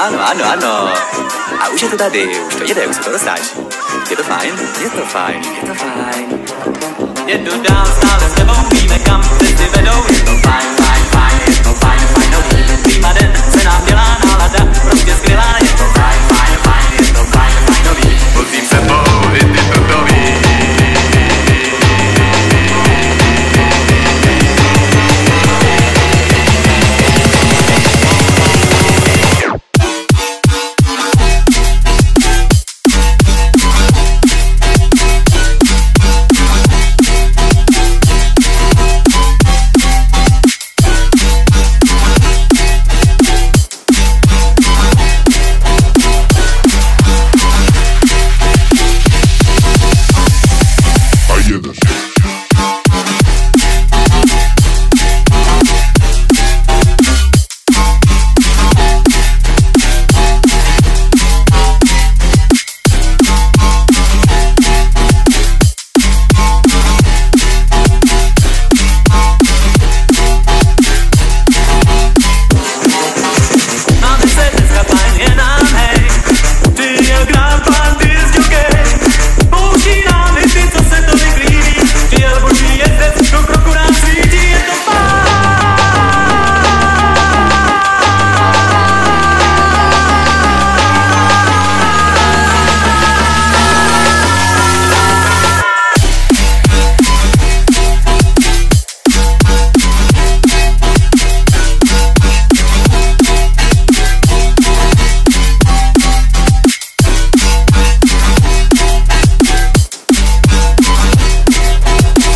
ano. A už je to tady, už to jede, už se to roztáčí. Je to fajn, je to fajn, je to fajn. Jedu dál, stále s tebou, víme kam cesty vedou. Je to fajn, fajn, fajn, je to fajn, fajnový. Týma den se nám dělá nálada, prostě skvělá. Je to fajn, fajn, fajn, je to fajn, fajnový. Vozím sebou i ty tutový.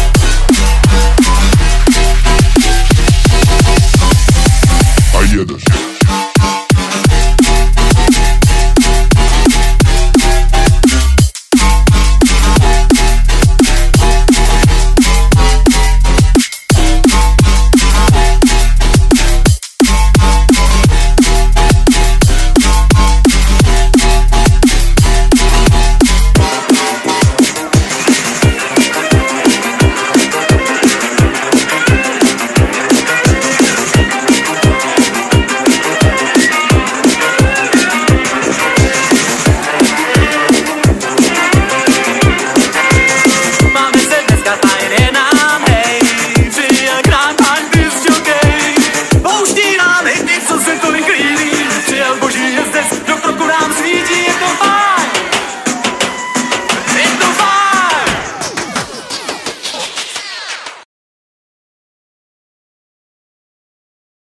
Jedziesz.